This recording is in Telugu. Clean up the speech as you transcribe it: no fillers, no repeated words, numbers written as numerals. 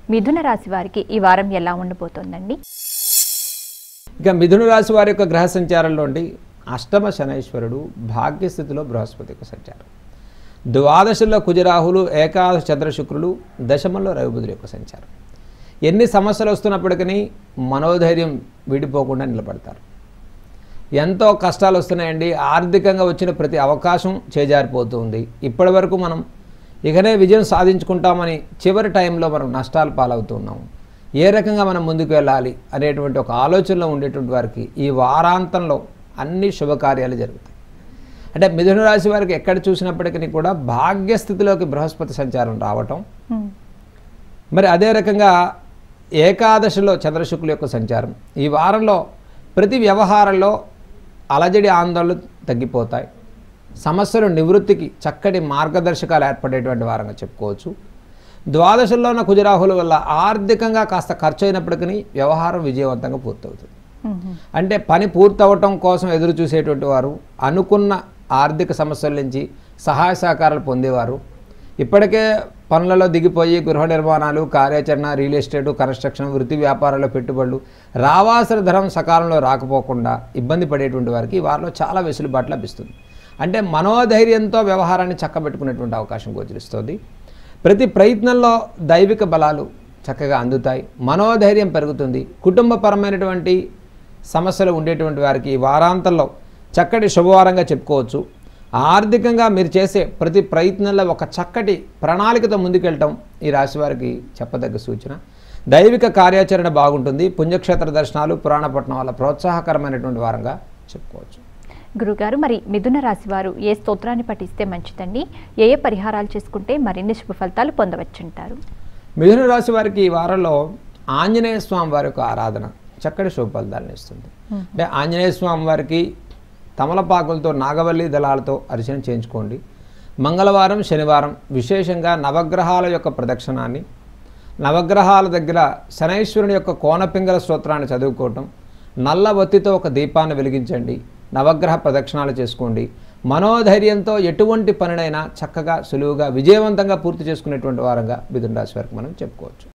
మిథున రాశి వారికి ఈ వారం ఎలా ఉండబోతోందండి? ఇక మిథున రాశి వారి యొక్క గ్రహ సంచారంలో అష్టమ శనైశ్వరుడు, భాగ్యస్థితిలో బృహస్పతి యొక్క సంచారం, ద్వాదశలో కుజరాహులు, ఏకాదశ చంద్ర శుక్రులు, దశమంలో రవిబుధుల యొక్క సంచారం. ఎన్ని సమస్యలు వస్తున్నప్పటికీ మనోధైర్యం వీడిపోకుండా నిలబడతారు. ఎంతో కష్టాలు వస్తున్నాయండి. ఆర్థికంగా వచ్చిన ప్రతి అవకాశం చేజారిపోతుంది. ఇప్పటి వరకు మనం ఇకనే విజయం సాధించుకుంటామని చివరి టైంలో మనం నష్టాలు పాలవుతున్నాము. ఏ రకంగా మనం ముందుకు వెళ్ళాలి అనేటువంటి ఒక ఆలోచనలో ఉండేటువంటి వారికి ఈ వారాంతంలో అన్ని శుభకార్యాలు జరుగుతాయి. అంటే మిథున రాశి వారికి ఎక్కడ చూసినప్పటికీ కూడా భాగ్యస్థితిలోకి బృహస్పతి సంచారం రావటం, మరి అదే రకంగా ఏకాదశిలో చంద్రశుక్రుల యొక్క సంచారం. ఈ వారంలో ప్రతి వ్యవహారంలో అలజడి ఆందోళనలు తగ్గిపోతాయి. సమస్యలు నివృత్తికి చక్కటి మార్గదర్శకాలు ఏర్పడేటువంటి వారంగా చెప్పుకోవచ్చు. ద్వాదశంలో ఉన్న కుజరాహుల వల్ల ఆర్థికంగా కాస్త ఖర్చు అయినప్పటికీ వ్యవహారం విజయవంతంగా పూర్తవుతుంది. అంటే పని పూర్తవటం కోసం ఎదురు చూసేటువంటి వారు, అనుకున్న ఆర్థిక సమస్యల నుంచి సహాయ సహకారాలు పొందేవారు, ఇప్పటికే పనులలో దిగిపోయి గృహ నిర్మాణాలు, కార్యాచరణ, రియల్ ఎస్టేటు, కన్స్ట్రక్షన్, వృత్తి వ్యాపారాల్లో పెట్టుబడులు, రావాల్సిన ధనం సకాలంలో రాకపోకుండా ఇబ్బంది పడేటువంటి వారికి ఈ వారంలో చాలా వెసులుబాటు లభిస్తుంది. అంటే మనోధైర్యంతో వ్యవహారాన్ని చక్కబెట్టుకునేటువంటి అవకాశం గోచరిస్తుంది. ప్రతి ప్రయత్నంలో దైవిక బలాలు చక్కగా అందుతాయి. మనోధైర్యం పెరుగుతుంది. కుటుంబపరమైనటువంటి సమస్యలు ఉండేటువంటి వారికి ఈ వారాంతంలో చక్కటి శుభవారంగా చెప్పుకోవచ్చు. ఆర్థికంగా మీరు చేసే ప్రతి ప్రయత్నంలో ఒక చక్కటి ప్రణాళికతో ముందుకెళ్ళటం ఈ రాశి వారికి చెప్పదగ్గ సూచన. దైవిక కార్యాచరణ బాగుంటుంది. పుణ్యక్షేత్ర దర్శనాలు, పురాణ పఠనం వల్ల ప్రోత్సాహకరమైనటువంటి వారంగా చెప్పుకోవచ్చు. గురుగారు, మరి మిథున రాశి వారు ఏ స్తోత్రాన్ని పఠిస్తే మంచిదండి? ఏ పరిహారాలు చేసుకుంటే మరిన్ని శుభ ఫలితాలు పొందవచ్చుంటారు? మిథున రాశి వారికి ఈ వారంలో ఆంజనేయ స్వామి వారి యొక్క ఆరాధన చక్కటి శుభ ఫలితాలను ఇస్తుంది. అంటే ఆంజనేయ స్వామి వారికి తమలపాకులతో, నాగవల్లి దళాలతో అర్చన చేయించుకోండి. మంగళవారం, శనివారం విశేషంగా నవగ్రహాల యొక్క ప్రదక్షిణాన్ని, నవగ్రహాల దగ్గర శనైశ్వరుని యొక్క కోనపింగళ స్తోత్రాన్ని చదువుకోవటం, నల్ల ఒత్తితో ఒక దీపాన్ని వెలిగించండి, నవగ్రహ ప్రదక్షిణాలు చేసుకోండి. మనోధైర్యంతో ఎటువంటి పనినైనా చక్కగా సులువుగా విజయవంతంగా పూర్తి చేసుకునేటువంటి వారంగా మిథున రాశి వారికి మనం చెప్పుకోవచ్చు.